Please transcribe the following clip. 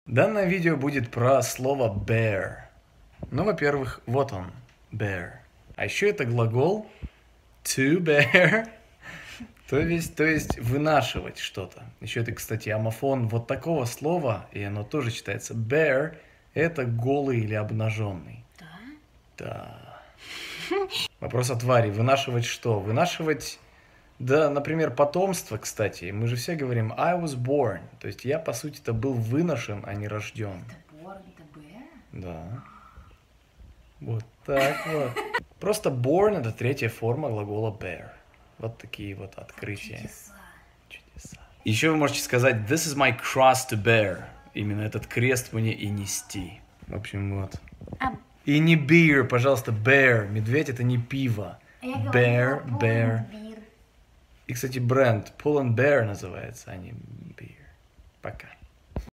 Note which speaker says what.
Speaker 1: Данное видео будет про слово bear. Ну, во-первых, вот он, bear. А еще это глагол to bear, то есть вынашивать что-то. Еще это, кстати, омофон вот такого слова, и оно тоже читается bear, это голый или обнаженный.
Speaker 2: Да?
Speaker 1: Да. Вопрос от Вари. Вынашивать что? Вынашивать, да, например, потомство, кстати. Мы же все говорим I was born. То есть я, по сути-то, был выношен, а не рожден.
Speaker 2: Это born, это bear?
Speaker 1: Да. Вот так вот. Просто born — это третья форма глагола bear. Вот такие вот открытия.
Speaker 2: Чудеса.
Speaker 1: Чудеса. Еще вы можете сказать this is my cross to bear. Именно этот крест мне и нести. В общем, вот.
Speaker 2: А,
Speaker 1: И не beer, пожалуйста, bear. Медведь — это не пиво.
Speaker 2: я
Speaker 1: Bear,
Speaker 2: говорила,
Speaker 1: bear.
Speaker 2: Pull&Bear.
Speaker 1: И, кстати, бренд Pull&Bear называется, а не beer. Пока.